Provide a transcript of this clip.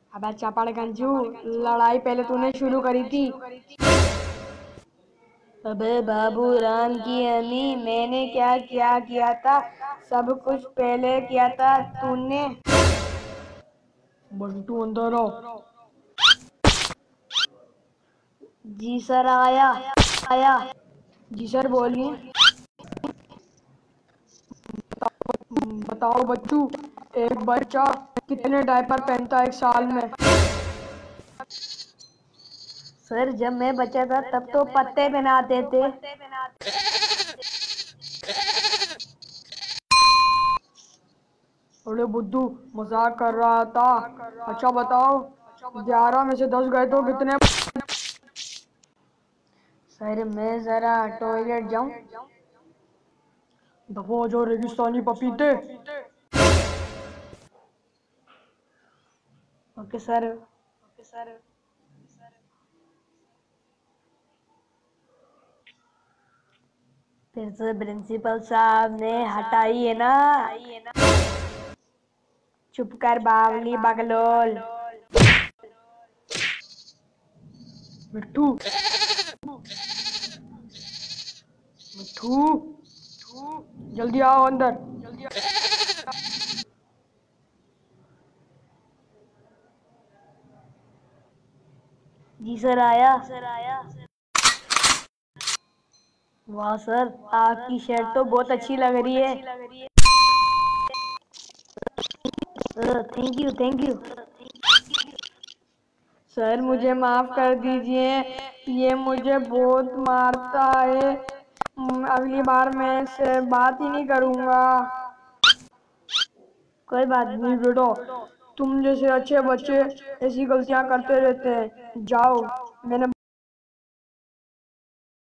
अबे चपड़ गंजू, लड़ाई पहले तूने शुरू करी थी। अबे बाबू राम की अम्मी, मैंने क्या क्या किया था? सब कुछ पहले किया था तूने। बंटू अंदर आओ। जी सर, आया आया। जी सर बोलिए। बताओ बच्चू, एक बच्चा कितने डायपर पहनता है एक साल में? सर जब मैं बच्चा था तब तो पत्ते पहनाते थे। अरे बुद्धू, मजाक कर रहा था। अच्छा बताओ, 11 में से 10 गए तो कितने? सर मैं जरा टॉयलेट जाऊं। दफा जो रेगिस्तानी पपीते। Okay sir. फिर से प्रिंसिपल साहब ने हटाई है ना? चुप कर बावली बगलोल। मिट्टू, मिट्टू, जल्दी आओ अंदर। जी सर, आया। वाह सर, आपकी शर्ट तो बहुत अच्छी लग रही है। Thank you thank you. Sir मुझे माफ कर दीजिए, ये मुझे बहुत मारता है। अगली बार मैं इससे बात ही नहीं करूंगा। कोई बात नहीं बेटा, तुम जैसे अच्छे बच्चे ऐसी गलतियां करते रहते हैं। जाओ, मैंने